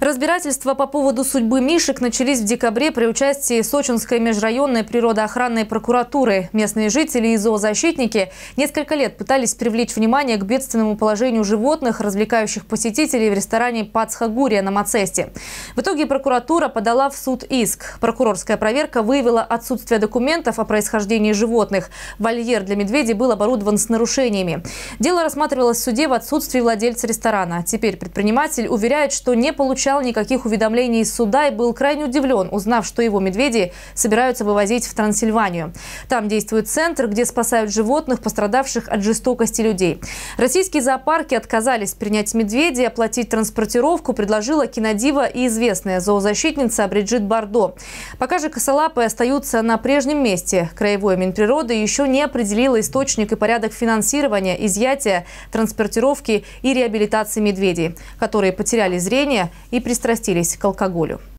Разбирательства по поводу судьбы мишек начались в декабре при участии Сочинской межрайонной природоохранной прокуратуры. Местные жители и зоозащитники несколько лет пытались привлечь внимание к бедственному положению животных, развлекающих посетителей в ресторане «Пацхагурия» на Мацесте. В итоге прокуратура подала в суд иск. Прокурорская проверка выявила отсутствие документов о происхождении животных. Вольер для медведей был оборудован с нарушениями. Дело рассматривалось в суде в отсутствии владельца ресторана. Теперь предприниматель уверяет, что не получал никаких уведомлений из суда и был крайне удивлен, узнав, что его медведи собираются вывозить в Трансильванию. Там действует центр, где спасают животных, пострадавших от жестокости людей. Российские зоопарки отказались принять медведей, оплатить транспортировку предложила кинодива и известная зоозащитница Бриджит Бардо. Пока же косолапые остаются на прежнем месте. Краевое Минприроды еще не определило источник и порядок финансирования, изъятия, транспортировки и реабилитации медведей, которые потеряли зрение и пристрастились к алкоголю.